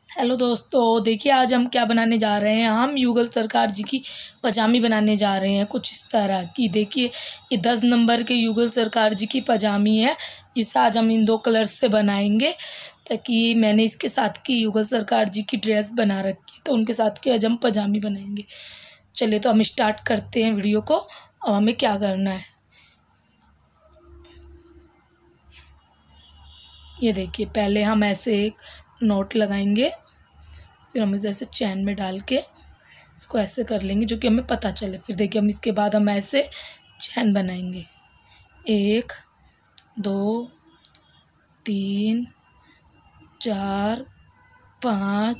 Hello दोस्तों, देखिए आज हम क्या बनाने जा रहे हैं। हम युगल सरकार जी की पजामी बनाने जा रहे हैं कुछ इस तरह की। देखिए ये 10 नंबर के युगल सरकार जी की पजामी है, जिसे आज हम इन 2 कलर्स से बनाएंगे। ताकि मैंने इसके साथ की युगल सरकार जी की ड्रेस बना रखी है, तो उनके साथ की आज हम पजामी बनाएंगे। चलिए तो हम स्टार्ट करते हैं वीडियो को। अब हमें क्या करना है, ये देखिए। पहले हम ऐसे एक नोट लगाएंगे, फिर हम इसे ऐसे चैन में डाल के इसको ऐसे कर लेंगे जो कि हमें पता चले। फिर देखिए हम इसके बाद हम ऐसे चैन बनाएंगे, 1 2 3 4 5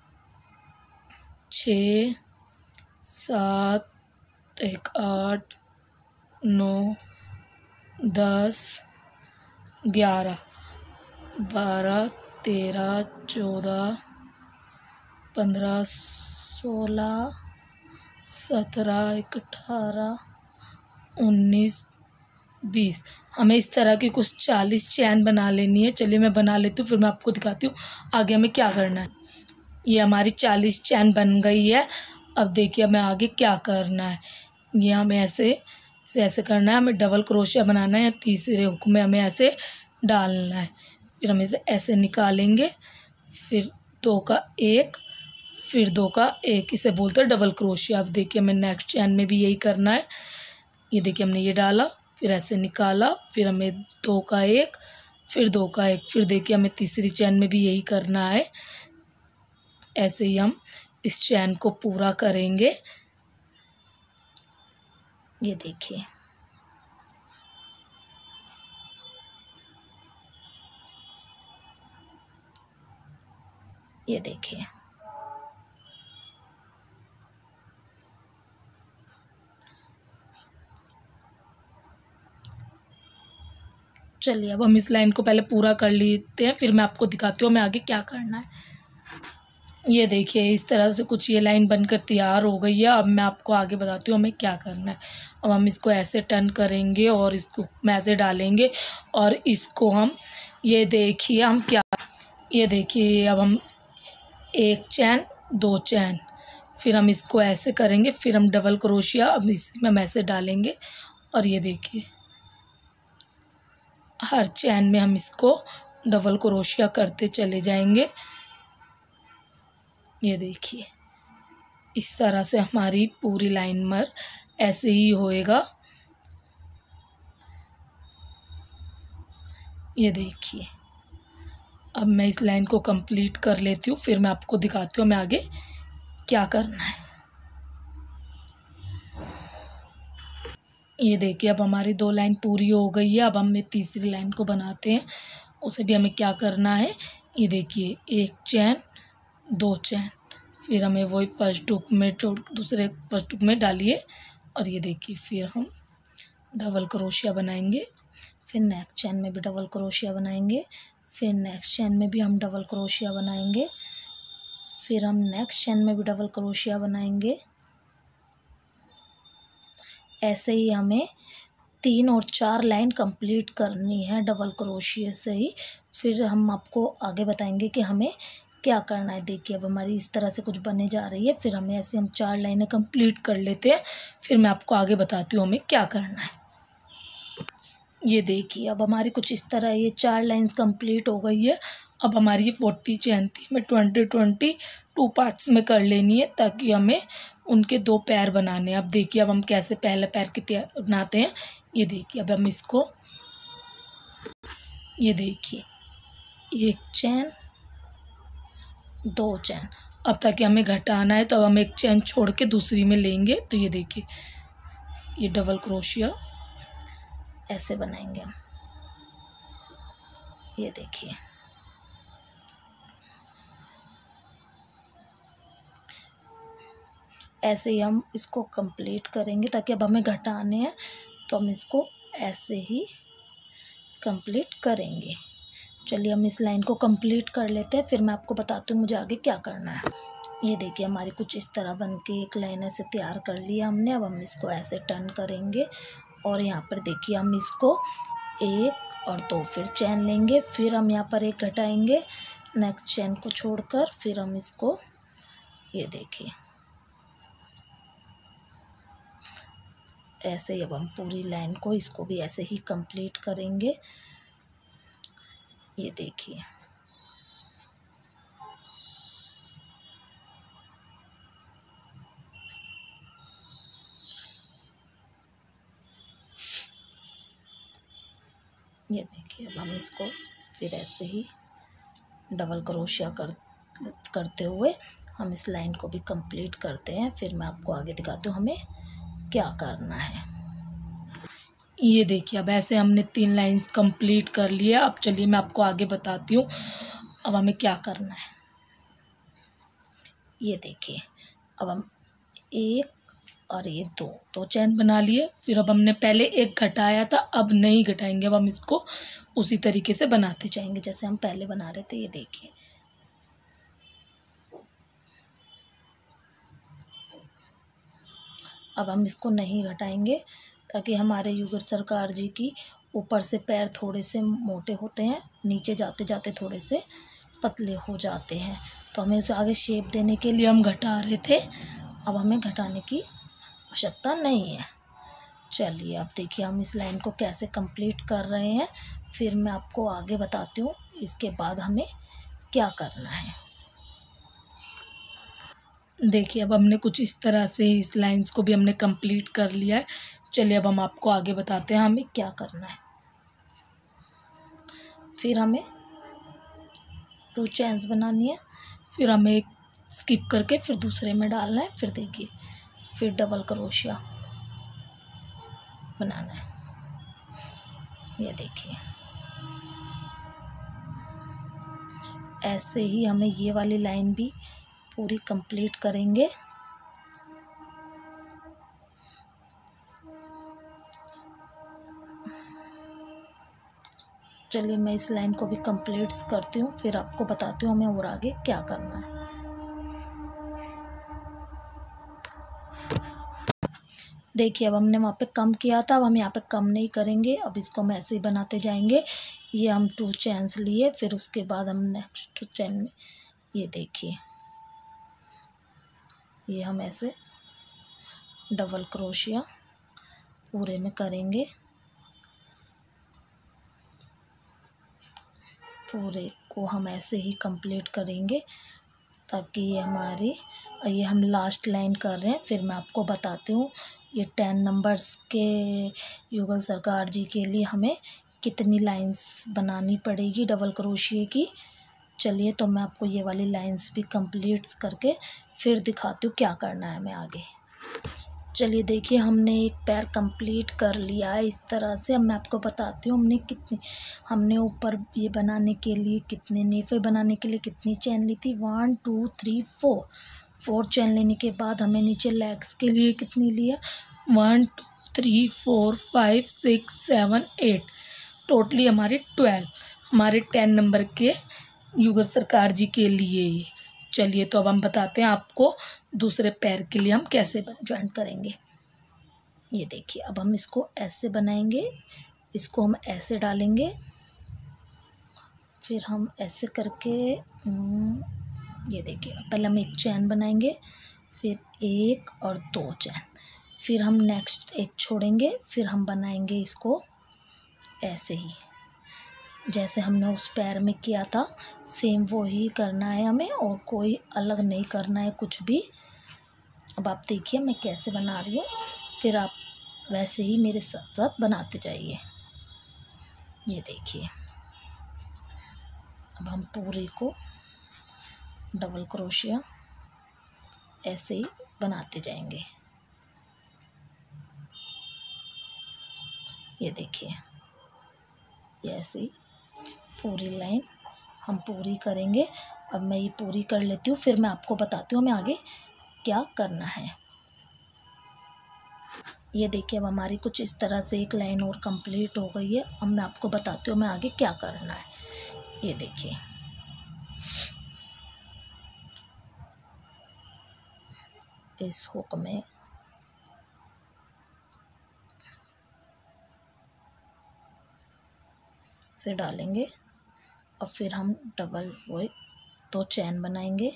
6 7 1 8 9 10 11 12 13 14 15 16 17 18 19 20। हमें इस तरह की कुछ 40 चैन बना लेनी है। चलिए मैं बना लेती हूँ, फिर मैं आपको दिखाती हूँ आगे हमें क्या करना है। ये हमारी 40 चैन बन गई है। अब देखिए हमें आगे क्या करना है। ये हमें ऐसे ऐसे करना है, हमें डबल क्रोशिया बनाना है या तीसरे हुक में हमें ऐसे डालना है। फिर हम इसे ऐसे निकालेंगे, फिर 2 का 1, फिर 2 का 1, इसे बोलते हैं डबल क्रोशिया। अब देखिए हमें नेक्स्ट चैन में भी यही करना है। ये देखिए हमने ये डाला, फिर ऐसे निकाला, फिर हमें 2 का 1, फिर 2 का 1, फिर देखिए हमें तीसरी चैन में भी यही करना है। ऐसे ही हम इस चैन को पूरा करेंगे। ये देखिए, ये देखिए। चलिए अब हम इस लाइन को पहले पूरा कर लेते हैं, फिर मैं आपको दिखाती हूँ हमें आगे क्या करना है। ये देखिए इस तरह से कुछ ये लाइन बनकर तैयार हो गई है। अब मैं आपको आगे बताती हूँ हमें क्या करना है। अब हम इसको ऐसे टर्न करेंगे और इसको में ऐसे डालेंगे और इसको हम, ये देखिए हम क्या, ये देखिए अब हम 1 चैन 2 चैन, फिर हम इसको ऐसे करेंगे, फिर हम डबल क्रोशिया अब इसी में हम ऐसे डालेंगे और ये देखिए हर चैन में हम इसको डबल क्रोशिया करते चले जाएंगे। ये देखिए इस तरह से हमारी पूरी लाइन में ऐसे ही होएगा। ये देखिए अब मैं इस लाइन को कंप्लीट कर लेती हूँ, फिर मैं आपको दिखाती हूँ हमें आगे क्या करना है। ये देखिए अब हमारी 2 लाइन पूरी हो गई है। अब हम तीसरी लाइन को बनाते हैं, उसे भी हमें क्या करना है। ये देखिए 1 चैन 2 चैन, फिर हमें वही फर्स्ट हुक में छोड़ दूसरे फर्स्ट हुक में डालिए और ये देखिए फिर हम डबल क्रोशिया बनाएंगे, फिर नेक्स्ट चैन में भी डबल क्रोशिया बनाएंगे, फिर नेक्स्ट चैन में भी हम डबल क्रोशिया बनाएंगे, फिर हम नेक्स्ट चैन में भी डबल क्रोशिया बनाएंगे। ऐसे ही हमें 3 और 4 लाइन कंप्लीट करनी है डबल क्रोशिया से ही। फिर हम आपको आगे बताएंगे कि हमें क्या करना है। देखिए अब हमारी इस तरह से कुछ बनने जा रही है, फिर हमें ऐसे हम 4 लाइनें कंप्लीट कर लेते हैं, फिर मैं आपको आगे बताती हूँ हमें क्या करना है। ये देखिए अब हमारी कुछ इस तरह ये 4 लाइंस कंप्लीट हो गई है। अब हमारी ये 40 चैन थी, हमें 20 2 पार्ट्स में कर लेनी है ताकि हमें उनके 2 पैर बनाने हैं। अब देखिए अब हम कैसे पहले पैर के बनाते हैं। ये देखिए अब हम इसको, ये देखिए 1 चैन 2 चैन, अब ताकि हमें घटाना है तो अब हम 1 चैन छोड़ के दूसरी में लेंगे। तो ये देखिए ये डबल क्रोशिया ऐसे बनाएंगे हम। ये देखिए ऐसे ही हम इसको कंप्लीट करेंगे, ताकि अब हमें घटाने हैं तो हम इसको ऐसे ही कंप्लीट करेंगे। चलिए हम इस लाइन को कंप्लीट कर लेते हैं, फिर मैं आपको बताती हूँ मुझे आगे क्या करना है। ये देखिए हमारी कुछ इस तरह बन के एक लाइन ऐसे तैयार कर लिया हमने। अब हम इसको ऐसे टर्न करेंगे और यहाँ पर देखिए हम इसको 1 और 2 फिर चैन लेंगे, फिर हम यहाँ पर 1 घटाएंगे, नेक्स्ट चेन को छोड़कर फिर हम इसको, ये देखिए ऐसे ही अब हम पूरी लाइन को, इसको भी ऐसे ही कंप्लीट करेंगे। ये देखिए ये देखिए अब हम इसको फिर ऐसे ही डबल क्रोशिया करते हुए हम इस लाइन को भी कंप्लीट करते हैं। फिर मैं आपको आगे दिखाती हूँ हमें क्या करना है। ये देखिए अब ऐसे हमने 3 लाइंस कंप्लीट कर लिए। अब चलिए मैं आपको आगे बताती हूँ अब हमें क्या करना है। ये देखिए अब हम एक और ये दो चैन बना लिए। फिर अब हमने पहले एक घटाया था, अब नहीं घटाएंगे। अब हम इसको उसी तरीके से बनाते जाएंगे जैसे हम पहले बना रहे थे। ये देखिए अब हम इसको नहीं घटाएंगे ताकि हमारे युगल सरकार जी की ऊपर से पैर थोड़े से मोटे होते हैं, नीचे जाते जाते थोड़े से पतले हो जाते हैं, तो हमें उसे आगे शेप देने के लिए हम घटा रहे थे। अब हमें घटाने की आवश्यकता नहीं है। चलिए अब देखिए हम इस लाइन को कैसे कंप्लीट कर रहे हैं, फिर मैं आपको आगे बताती हूँ इसके बाद हमें क्या करना है। देखिए अब हमने कुछ इस तरह से इस लाइंस को भी हमने कंप्लीट कर लिया है। चलिए अब हम आपको आगे बताते हैं हमें क्या करना है। फिर हमें 2 चेन्स बनानी है, फिर हमें एक स्किप करके फिर दूसरे में डालना है। फिर देखिए फिर डबल क्रोशिया बनाना है। ये देखिए ऐसे ही हमें ये वाली लाइन भी पूरी कंप्लीट करेंगे। चलिए मैं इस लाइन को भी कंप्लीट करती हूँ, फिर आपको बताती हूँ हमें और आगे क्या करना है। देखिए अब हमने वहाँ पे कम किया था, अब हम यहाँ पे कम नहीं करेंगे। अब इसको हम ऐसे ही बनाते जाएंगे। ये हम 2 चेन्स लिए, फिर उसके बाद हम नेक्स्ट चेन में, ये देखिए ये हम ऐसे डबल क्रोशिया पूरे में करेंगे। पूरे को हम ऐसे ही कंप्लीट करेंगे ताकि ये हम लास्ट लाइन कर रहे हैं। फिर मैं आपको बताती हूँ ये 10 नंबर्स के युगल सरकार जी के लिए हमें कितनी लाइंस बनानी पड़ेगी डबल क्रोशिये की। चलिए तो मैं आपको ये वाली लाइंस भी कंप्लीट करके फिर दिखाती हूँ क्या करना है हमें आगे। चलिए देखिए हमने एक पैर कंप्लीट कर लिया है इस तरह से। अब मैं आपको बताती हूँ हमने ऊपर ये बनाने के लिए कितने नेफे बनाने के लिए कितनी चैन ली थी। 1 2 3 4 चैन लेने के बाद हमें नीचे लेग्स के लिए कितनी लिया, 1 2 3 4 5 6 7 8, टोटली हमारे 12 हमारे 10 नंबर के युगल सरकार जी के लिए ये। चलिए तो अब हम बताते हैं आपको दूसरे पैर के लिए हम कैसे ज्वाइंट करेंगे। ये देखिए अब हम इसको ऐसे बनाएंगे, इसको हम ऐसे डालेंगे, फिर हम ऐसे करके ये देखिए पहले हम एक चैन बनाएंगे, फिर 1 और 2 चैन, फिर हम नेक्स्ट एक छोड़ेंगे, फिर हम बनाएंगे इसको ऐसे ही जैसे हमने उस पैर में किया था। सेम वो ही करना है हमें और कोई अलग नहीं करना है कुछ भी। अब आप देखिए मैं कैसे बना रही हूँ, फिर आप वैसे ही मेरे साथ साथ बनाते जाइए। ये देखिए अब हम पूरी को डबल क्रोशिया ऐसे ही बनाते जाएंगे। ये देखिए ये ऐसे ही पूरी लाइन हम पूरी करेंगे। अब मैं ये पूरी कर लेती हूँ, फिर मैं आपको बताती हूँ हमें आगे क्या करना है। ये देखिए अब हमारी कुछ इस तरह से एक लाइन और कंप्लीट हो गई है। अब मैं आपको बताती हूँ हमें आगे क्या करना है। ये देखिए इस हुक में से डालेंगे और फिर हम डबल वही 2 चैन बनाएंगे,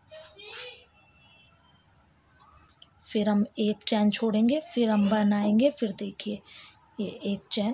फिर हम एक चैन छोड़ेंगे, फिर हम बनाएंगे, फिर देखिए ये एक चैन,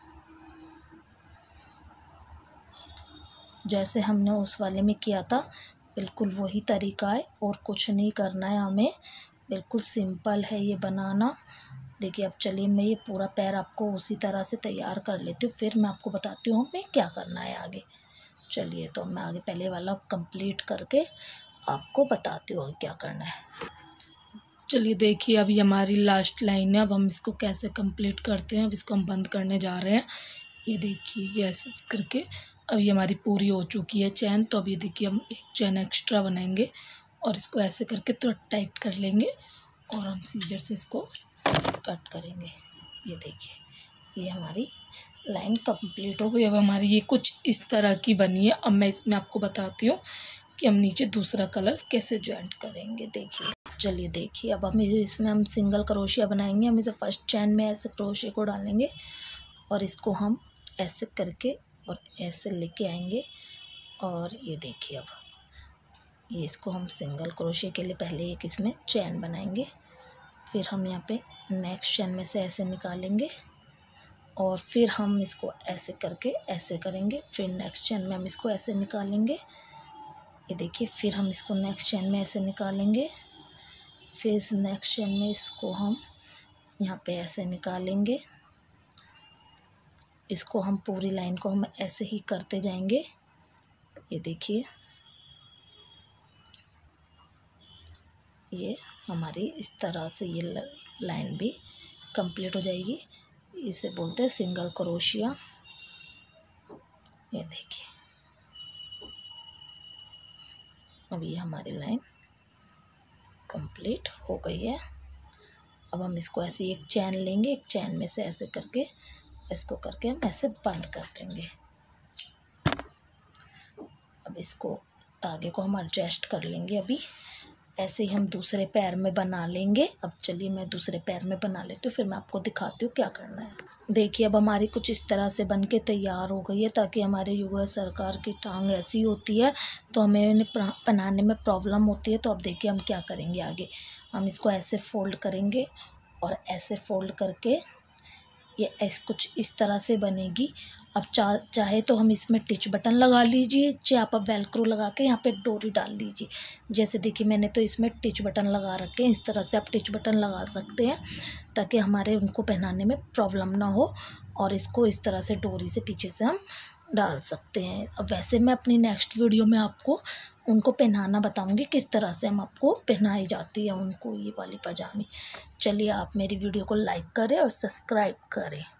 जैसे हमने उस वाले में किया था बिल्कुल वही तरीका है और कुछ नहीं करना है हमें, बिल्कुल सिंपल है ये बनाना। देखिए अब चलिए मैं ये पूरा पैर आपको उसी तरह से तैयार कर लेती हूँ, फिर मैं आपको बताती हूँ हमें क्या करना है आगे। चलिए तो मैं आगे पहले वाला कंप्लीट करके आपको बताती हूँ क्या करना है। चलिए देखिए अभी हमारी लास्ट लाइन है, अब हम इसको कैसे कंप्लीट करते हैं। अब इसको हम बंद करने जा रहे हैं। ये देखिए ये ऐसे करके अब ये हमारी पूरी हो चुकी है चैन। तो अब ये देखिए हम एक चैन एक्स्ट्रा बनाएंगे और इसको ऐसे करके थोड़ा टाइट कर लेंगे और हम सीजर से इसको कट करेंगे। ये देखिए ये हमारी लाइन कंप्लीट हो गई। अब हमारी ये कुछ इस तरह की बनी है। अब मैं इसमें आपको बताती हूँ कि हम नीचे दूसरा कलर कैसे ज्वाइंट करेंगे। देखिए चलिए देखिए अब हम इसमें हम सिंगल क्रोशिया बनाएंगे। हम इसे फर्स्ट चैन में ऐसे क्रोशिया को डालेंगे और इसको हम ऐसे करके और ऐसे लेके आएंगे और ये देखिए अब ये इसको हम सिंगल क्रोशिया के लिए पहले एक इसमें चैन बनाएंगे, फिर हम यहाँ पे नेक्स्ट चैन में से ऐसे निकालेंगे और फिर हम इसको ऐसे करके ऐसे करेंगे, फिर नेक्स्ट चैन में हम इसको ऐसे निकालेंगे। ये देखिए फिर हम इसको नेक्स्ट चैन में ऐसे निकालेंगे, फिर इस नेक्स्ट चैन में इसको हम यहाँ पे ऐसे निकालेंगे। इसको हम पूरी लाइन को हम ऐसे ही करते जाएंगे। ये देखिए ये हमारी इस तरह से ये लाइन भी कंप्लीट हो जाएगी। इसे बोलते हैं सिंगल क्रोशिया। ये देखिए अब ये हमारी लाइन कंप्लीट हो गई है। अब हम इसको ऐसे एक चैन लेंगे, एक चैन में से ऐसे करके इसको करके हम ऐसे बंद कर देंगे। अब इसको धागे को हम एडजस्ट कर लेंगे। अभी ऐसे ही हम दूसरे पैर में बना लेंगे। अब चलिए मैं दूसरे पैर में बना लेती हूँ, फिर मैं आपको दिखाती हूँ क्या करना है। देखिए अब हमारी कुछ इस तरह से बन के तैयार हो गई है। ताकि हमारे युवा सरकार की टांग ऐसी होती है तो हमें इन्हें पहनाने में प्रॉब्लम होती है। तो अब देखिए हम क्या करेंगे आगे, हम इसको ऐसे फोल्ड करेंगे और ऐसे फोल्ड करके ये ऐसे कुछ इस तरह से बनेगी। अब चाहे तो हम इसमें टिच बटन लगा लीजिए, चाहे आप वेलक्रो लगा के यहाँ पे एक डोरी डाल लीजिए। जैसे देखिए मैंने तो इसमें टिच बटन लगा रखे हैं, इस तरह से आप टिच बटन लगा सकते हैं ताकि हमारे उनको पहनाने में प्रॉब्लम ना हो। और इसको इस तरह से डोरी से पीछे से हम डाल सकते हैं। अब वैसे मैं अपनी नेक्स्ट वीडियो में आपको उनको पहनाना बताऊंगी, किस तरह से हम आपको पहनाई जाती है उनको ये वाली पजामी। चलिए आप मेरी वीडियो को लाइक करें और सब्सक्राइब करें।